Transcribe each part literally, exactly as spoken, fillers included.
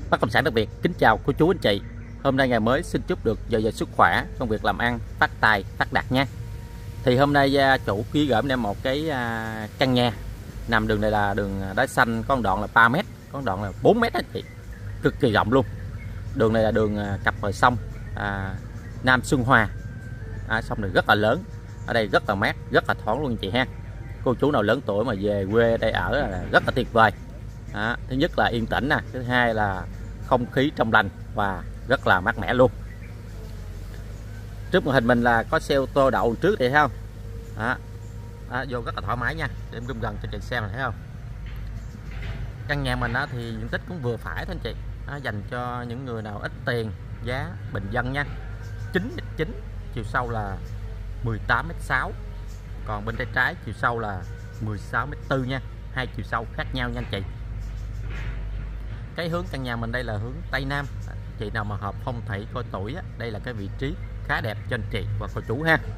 Bất động sản đặc biệt kính chào cô chú anh chị. Hôm nay ngày mới xin chúc được dồi dào sức khỏe, công việc làm ăn phát tài phát đạt nha. Thì hôm nay gia chủ ký gửi em một cái à, căn nhà nằm đường này là đường đá xanh, có một đoạn là ba mét, có một đoạn là bốn mét anh chị, cực kỳ rộng luôn. Đường này là đường à, cặp bờ sông à, Nam Xuân Hòa. À, sông này rất là lớn, ở đây rất là mát, rất là thoáng luôn anh chị ha. Cô chú nào lớn tuổi mà về quê đây ở là rất là tuyệt vời. À, thứ nhất là yên tĩnh nè, thứ hai là không khí trong lành và rất là mát mẻ luôn. Trước màn hình mình là có xe ô tô đậu trước đây thấy không? Đó. Đó, vô rất là thoải mái nha. Để em zoom gần cho chị xem này thấy không? Căn nhà mình đó thì diện tích cũng vừa phải thôi anh chị. Đó, dành cho những người nào ít tiền, giá bình dân nha. chín mét chín, chiều sâu là mười tám mét sáu. Còn bên tay trái chiều sâu là mười sáu mét tư nha. Hai chiều sâu khác nhau nha anh chị. Cái hướng căn nhà mình đây là hướng Tây Nam. Chị nào mà hợp phong thủy coi tuổi á, đây là cái vị trí khá đẹp cho anh chị và cô chú ha.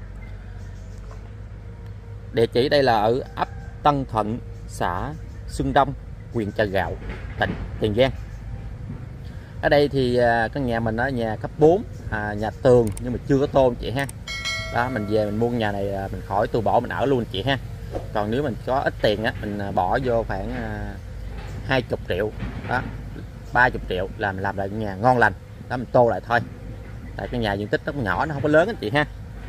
Địa chỉ đây là ở ấp Tân Thuận, xã Xuân Đông, huyện Chợ Gạo, tỉnh Tiền Giang. Ở đây thì căn nhà mình ở nhà cấp bốn, à, nhà tường nhưng mà chưa có tôn chị ha. Đó, mình về mình mua nhà này mình khỏi từ bỏ mình ở luôn chị ha. Còn nếu mình có ít tiền á, mình bỏ vô khoảng hai mươi triệu đó, ba mươi triệu làm làm lại nhà ngon lành đó, mình tô lại thôi. Tại cái nhà diện tích nó nhỏ, nó không có lớn anh chị ha.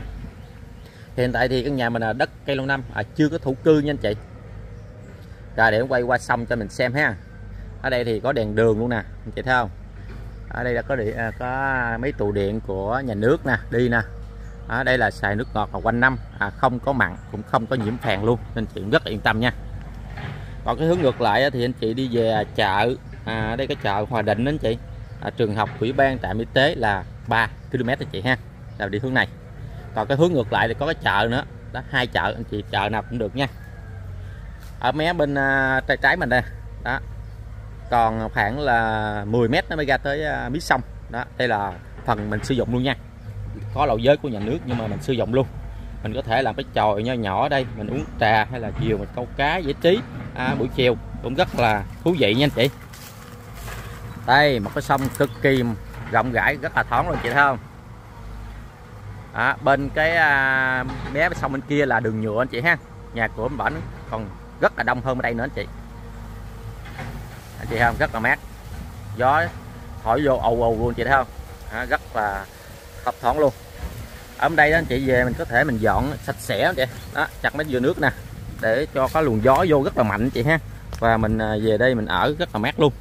Hiện tại thì căn nhà mình là đất cây lâu năm, à, chưa có thổ cư nha anh chị. Rồi để quay qua sông cho mình xem ha. Ở đây thì có đèn đường luôn nè anh chị thấy không? Ở đây là có điện, có mấy trụ điện của nhà nước nè đi nè. Ở đây là xài nước ngọt là quanh năm, à, không có mặn cũng không có nhiễm phèn luôn, nên chị rất là yên tâm nha. Còn cái hướng ngược lại thì anh chị đi về chợ, à, ở đây cái chợ Hòa Định anh chị, à, trường học, ủy ban, trạm y tế là ba ki lô mét anh chị ha, là đi hướng này. Còn cái hướng ngược lại thì có cái chợ nữa đó, hai chợ anh chị, chợ nào cũng được nha. Ở mé bên uh, trái trái mình đây đó, còn khoảng là mười mét nó mới ra tới uh, mí sông đó. Đây là phần mình sử dụng luôn nha, có lậu giới của nhà nước nhưng mà mình sử dụng luôn. Mình có thể làm cái chòi nho nhỏ ở đây mình uống trà, hay là chiều mình câu cá giải trí, à, buổi chiều cũng rất là thú vị nha anh chị. Đây một cái sông cực kỳ rộng rãi, rất là thoáng luôn chị thấy không? À, bên cái à, mé sông bên kia là đường nhựa anh chị ha. Nhà cửa bển còn rất là đông hơn ở đây nữa anh chị. Anh chị thấy không? Rất là mát, gió thổi vô ù ù luôn chị thấy không? À, rất là thấp thoáng luôn. Ở đây đó anh chị về mình có thể mình dọn sạch sẽ anh chị đó, chặt mấy dừa nước nè để cho có luồng gió vô rất là mạnh chị ha. Và mình về đây mình ở rất là mát luôn.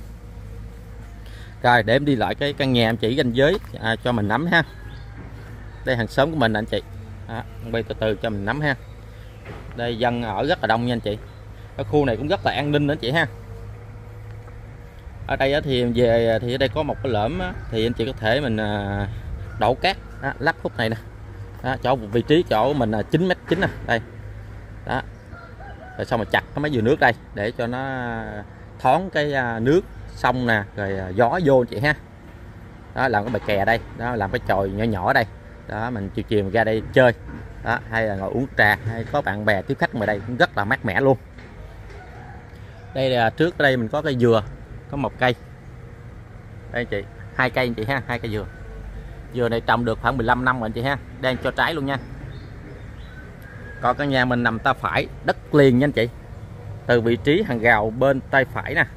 Rồi để em đi lại cái căn nhà em chỉ ranh giới, à, cho mình nắm ha. Đây hàng xóm của mình anh chị, à, bay từ từ cho mình nắm ha. Đây dân ở rất là đông nha anh chị. Cái khu này cũng rất là an ninh nữa anh chị ha. Ở đây thì về thì ở đây có một cái lõm thì anh chị có thể mình đổ cát đó, lắp khúc này nè đó, chỗ vị trí chỗ mình là chín mét chín nè đây đó. Rồi xong mà chặt cái mấy dừa nước đây để cho nó thoáng cái nước sông nè, rồi gió vô anh chị ha. Đó, làm cái bờ kè đây đó, làm cái chòi nhỏ nhỏ ở đây đó, mình chiều chiều ra đây chơi đó, hay là ngồi uống trà, hay có bạn bè tiếp khách ngoài đây cũng rất là mát mẻ luôn. Đây là trước đây mình có cây dừa, có một cây đây anh chị, hai cây anh chị ha, hai cây dừa. Dừa này trồng được khoảng mười lăm năm rồi anh chị ha, đang cho trái luôn nha. Còn căn nhà mình nằm tay phải đất liền nha anh chị, từ vị trí hàng rào bên tay phải nè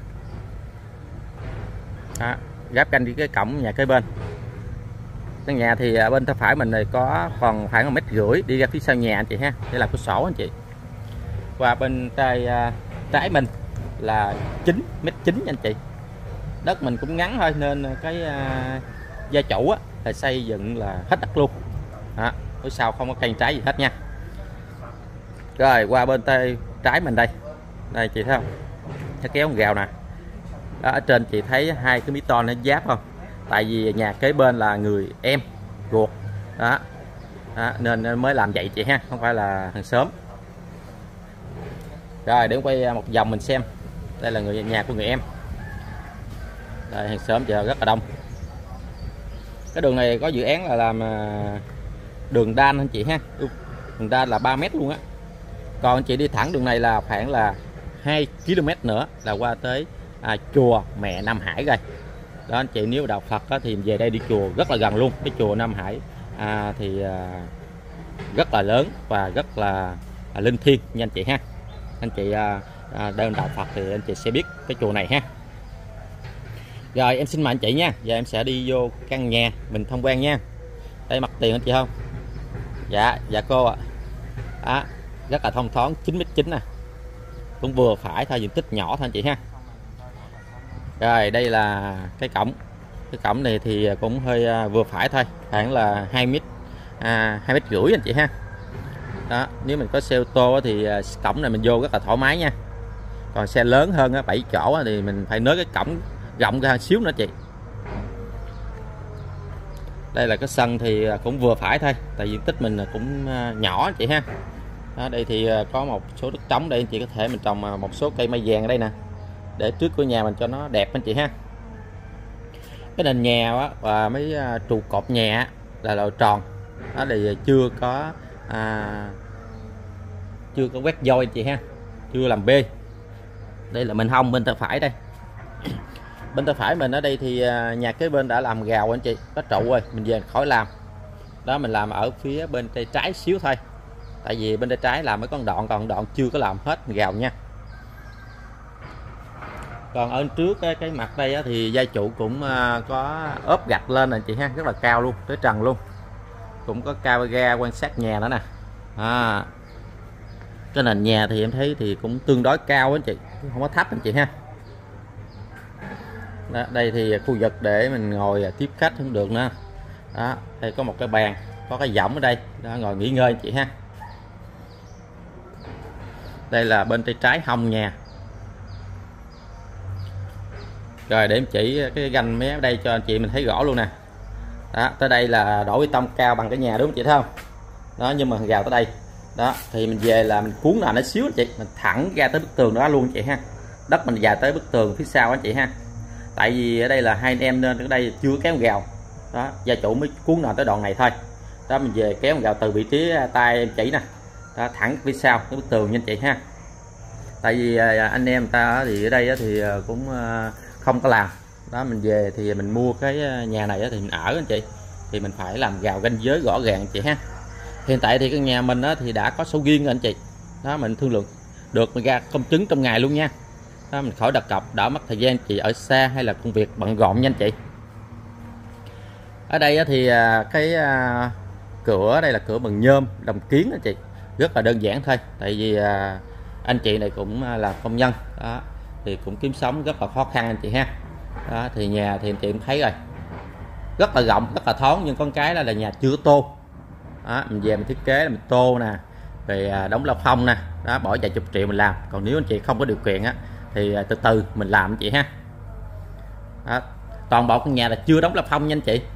đó, giáp canh đi cái cổng nhà kế bên. Căn nhà thì bên tay phải mình này có còn khoảng một mét rưỡi đi ra phía sau nhà anh chị ha, để làm cửa sổ anh chị. Và bên tay uh, trái mình là chín mét chín anh chị. Đất mình cũng ngắn thôi nên cái uh, gia chủ á là xây dựng là hết đất luôn đó, phía sau không có cây trái gì hết nha. Rồi qua bên tay trái mình đây, đây chị thấy không, nó kéo con gào nè đó. Ở trên chị thấy hai cái mí ton nó giáp không, tại vì nhà kế bên là người em ruột đó, đó nên mới làm vậy chị ha, không phải là hàng xóm. Rồi để quay một vòng mình xem, đây là người nhà của người em đây, hàng xóm giờ rất là đông. Cái đường này có dự án là làm đường đan anh chị ha, đường đan là ba mét luôn á. Còn anh chị đi thẳng đường này là khoảng là hai ki lô mét nữa là qua tới à, chùa Mẹ Nam Hải rồi đó anh chị. Nếu đạo Phật á, thì về đây đi chùa rất là gần luôn. Cái chùa Nam Hải à, thì à, rất là lớn và rất là à, linh thiêng nha anh chị ha. Anh chị à, à, đơn đạo Phật thì anh chị sẽ biết cái chùa này ha. Rồi em xin mời anh chị nha. Giờ em sẽ đi vô căn nhà mình tham quan nha. Đây mặt tiền anh chị không? Dạ, dạ cô ạ. À. Rất là thông thoáng, chín mét chín nè. Cũng vừa phải thôi, diện tích nhỏ thôi anh chị ha. Rồi đây là cái cổng. Cái cổng này thì cũng hơi vừa phải thôi, khoảng là hai mét, à, hai mét rưỡi anh chị ha. Đó, nếu mình có xe ô tô thì cổng này mình vô rất là thoải mái nha. Còn xe lớn hơn á, bảy chỗ thì mình phải nới cái cổng rộng ra xíu nữa chị. Đây là cái sân thì cũng vừa phải thôi, tại diện tích mình cũng nhỏ chị ha. Đó, đây thì có một số đất trống đây anh chị có thể mình trồng một số cây mai vàng ở đây nè, để trước của nhà mình cho nó đẹp anh chị ha. Cái nền nhà đó, và mấy trụ cột nhà là loại tròn, đó thì chưa có à, chưa có quét vôi anh chị ha, chưa làm bê. Đây là mình hông bên tay phải đây. Bên tay phải mình ở đây thì nhà kế bên đã làm gào anh chị, có trụ rồi, mình về khỏi làm. Đó, mình làm ở phía bên tay trái xíu thôi, tại vì bên tay trái làm mấy con đoạn, còn đoạn chưa có làm hết gào nha. Còn ở trước cái, cái mặt đây á, thì gia trụ cũng có ốp gạch lên anh chị ha, rất là cao luôn, tới trần luôn. Cũng có camera quan sát nhà nữa nè. À, cái nền nhà thì em thấy thì cũng tương đối cao anh chị, không có thấp anh chị ha. Đó, đây thì khu vực để mình ngồi tiếp khách cũng được nữa. Đó, đây có một cái bàn, có cái võng ở đây, đó, ngồi nghỉ ngơi anh chị ha. Đây là bên tay trái hông nhà. Rồi để em chỉ cái ganh mé ở đây cho anh chị mình thấy rõ luôn nè. Đó, tới đây là đổ bê tông cao bằng cái nhà đúng không chị, thấy không? Đó, nhưng mà gào tới đây. Đó, thì mình về là mình cuốn là nó xíu anh chị, mình thẳng ra tới bức tường đó luôn anh chị ha. Đất mình dài tới bức tường phía sau anh chị ha. Tại vì ở đây là hai anh em nên ở đây chưa kéo gào. Đó, gia chủ mới cuốn nào tới đoạn này thôi. Đó, mình về kéo gào từ vị trí tay em chỉ nè. Đó, thẳng phía sau cái bức tường nha anh chị ha. Tại vì anh em người ta thì ở đây thì cũng không có làm. Đó, mình về thì mình mua cái nhà này thì mình ở anh chị, thì mình phải làm gào ranh giới rõ ràng anh chị ha. Hiện tại thì cái nhà mình thì đã có sổ riêng rồi anh chị. Đó, mình thương lượng được mình ra công chứng trong ngày luôn nha. Đó, mình khỏi đặt cọc, đỡ mất thời gian chị ở xa hay là công việc bận rộn nha anh chị. Ở đây thì cái cửa đây là cửa bằng nhôm đồng kiến anh chị, rất là đơn giản thôi. Tại vì anh chị này cũng là công nhân đó, thì cũng kiếm sống rất là khó khăn anh chị ha. Đó, thì nhà thì anh chị cũng thấy rồi, rất là rộng, rất là thoáng, nhưng con cái là, là nhà chưa tô. Đó, mình về mình thiết kế là mình tô nè, về đóng la phong nè, đó, bỏ vài chục triệu mình làm. Còn nếu anh chị không có điều kiện á thì từ từ mình làm anh chị ha. Đó, toàn bộ căn nhà là chưa đóng la phong nha anh chị.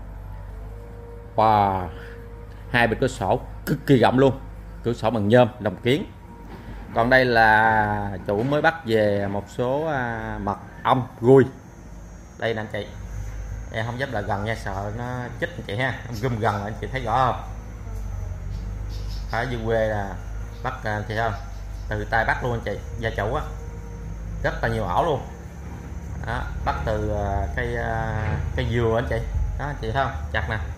Wow, hai bên cửa sổ cực kỳ rộng luôn, cửa sổ bằng nhôm đồng kiến. Còn đây là chủ mới bắt về một số mật ong ruồi. Đây nè anh chị, em không dám lại gần nha, sợ nó chích anh chị ha. Em gum gần anh chị thấy rõ không? Ở dưới quê là bắt anh chị không, từ tay bắt luôn anh chị, gia chủ á, rất là nhiều ổ luôn. Đó, bắt từ cây cây dừa anh chị, đó anh chị thấy không, chặt nè.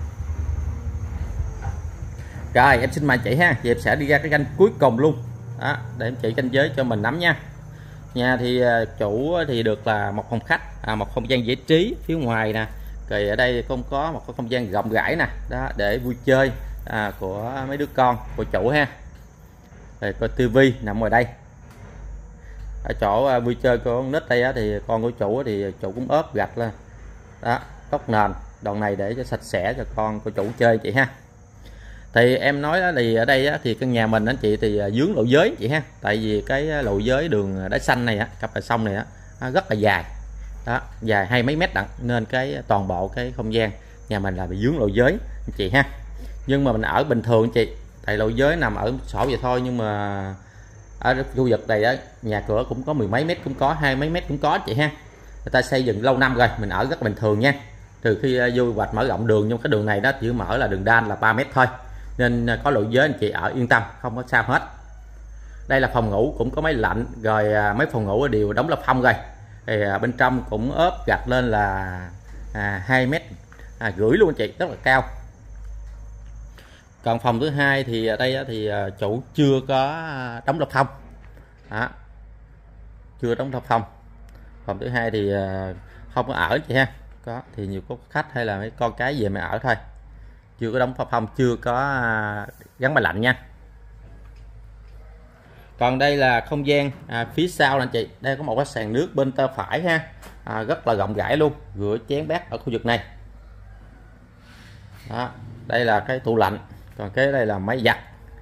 Rồi em xin mời chị ha, giờ em sẽ đi ra cái ranh cuối cùng luôn. Đó, để em chỉ ranh giới cho mình nắm nha. Nhà thì chủ thì được là một phòng khách, à, một không gian giải trí phía ngoài nè. Rồi ở đây cũng có một cái không gian rộng rãi nè, đó để vui chơi à, của mấy đứa con của chủ ha. Rồi coi tivi nằm ngoài đây. Ở chỗ vui chơi của con nít đây á, thì con của chủ thì chủ cũng ốp gạch lên. Đó, góc nền đoạn này để cho sạch sẽ cho con của chủ chơi chị ha. Thì em nói đó, thì ở đây á, thì căn nhà mình anh chị thì dướng lộ giới chị ha. Tại vì cái lộ giới đường đá xanh này á, cặp bờ sông này á, rất là dài. Đó, dài hai mấy mét đặng, nên cái toàn bộ cái không gian nhà mình là bị dướng lộ giới anh chị ha. Nhưng mà mình ở bình thường anh chị, tại lộ giới nằm ở sổ vậy thôi, nhưng mà ở khu vực này á, nhà cửa cũng có mười mấy mét, cũng có hai mấy mét cũng có chị ha. Người ta xây dựng lâu năm rồi, mình ở rất bình thường nha. Trừ khi vô hoạch mở rộng đường, nhưng cái đường này đó chỉ mở là đường đan là ba mét thôi, nên có lộ giới anh chị ở yên tâm, không có sao hết. Đây là phòng ngủ, cũng có máy lạnh rồi, mấy phòng ngủ đều đóng la phong rồi. thì à, bên trong cũng ốp gạch lên là à, hai mét à, rưỡi luôn anh chị, rất là cao. Còn phòng thứ hai thì ở đây thì chủ chưa có đóng lọc thông, đó, chưa đóng lọc thông. Phòng thứ hai thì không có ở chị ha, có thì nhiều có khách hay là mấy con cái về mà ở thôi, chưa có đóng lọc thông, chưa có gắn máy lạnh nha. Còn đây là không gian à, phía sau anh chị, đây có một cái sàn nước bên tay phải ha, à, rất là rộng rãi luôn, rửa chén bát ở khu vực này. Đó, đây là cái tủ lạnh, còn cái đây là máy giặt,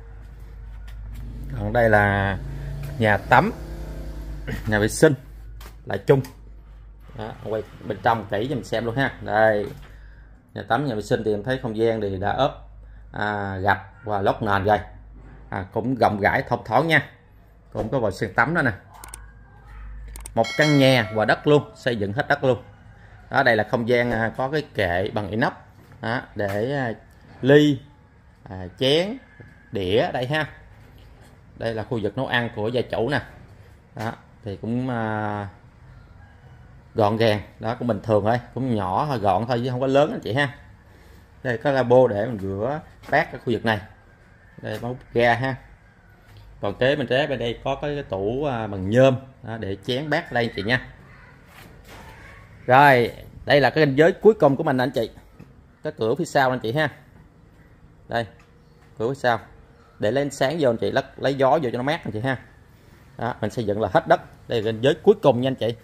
còn đây là nhà tắm, nhà vệ sinh là chung. Đó, quay bên trong kỹ cho mình xem luôn ha. Đây nhà tắm, nhà vệ sinh thì em thấy không gian thì đã ốp à, gạch và lót nền rồi, à, cũng rộng rãi thông thoáng nha, cũng có vòi sen tắm đó nè, một căn nhà và đất luôn, xây dựng hết đất luôn. Đó, đây là không gian à, có cái kệ bằng inox đó, để à, ly à, chén đĩa ở đây ha. Đây là khu vực nấu ăn của gia chủ nè, đó thì cũng à, gọn gàng, đó cũng bình thường thôi, cũng nhỏ thôi, gọn thôi chứ không có lớn anh chị ha. Đây có lavabo để mình rửa bát ở khu vực này, đây bóng ga ha. Còn kế bên trái bên đây có cái tủ à, bằng nhôm đó, để chén bát ở đây anh chị nha. Rồi đây là cái ranh giới cuối cùng của mình anh chị, cái cửa phía sau anh chị ha. Đây cửa phía sau để lên sáng vô anh chị, lấy, lấy gió vô cho nó mát anh chị ha. Đó, mình xây dựng là hết đất, đây là ranh giới cuối cùng nha anh chị.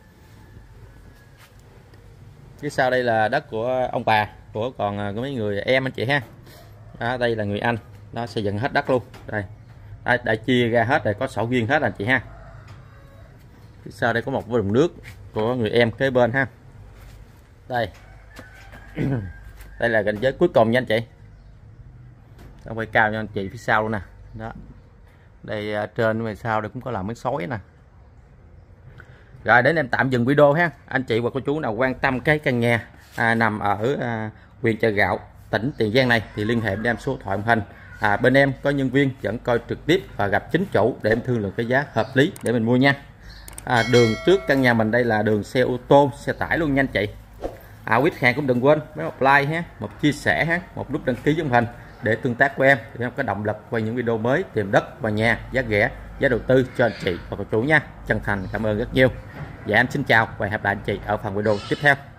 Phía sau đây là đất của ông bà, của còn của mấy người em anh chị ha. Đó, đây là người anh, nó xây dựng hết đất luôn. Đây đã, đã chia ra hết rồi, có sổ riêng hết anh chị ha. Phía sau đây có một vòi nước của người em kế bên ha. Đây đây là ranh giới cuối cùng nha anh chị, nó quay cao cho anh chị phía sau luôn nè. Đó, đây trên ngoài sau đây cũng có làm mấy xối nè. Rồi đến em tạm dừng video ha. Anh chị và cô chú nào quan tâm cái căn nhà à, nằm ở à, huyện Chợ Gạo, tỉnh Tiền Giang này thì liên hệ với em số thoại màn hình. À, bên em có nhân viên dẫn coi trực tiếp và gặp chính chủ để em thương lượng cái giá hợp lý để mình mua nha. À, đường trước căn nhà mình đây là đường xe ô tô, xe tải luôn nha anh chị. À, quý khách hàng cũng đừng quên mấy một like ha, một chia sẻ ha, một nút đăng ký giống hình để tương tác với em, để em có động lực quay những video mới tìm đất và nhà giá rẻ, giá đầu tư cho anh chị và cô chú nha. Chân thành cảm ơn rất nhiều. Dạ em xin chào và hẹn gặp lại anh chị ở phần video tiếp theo.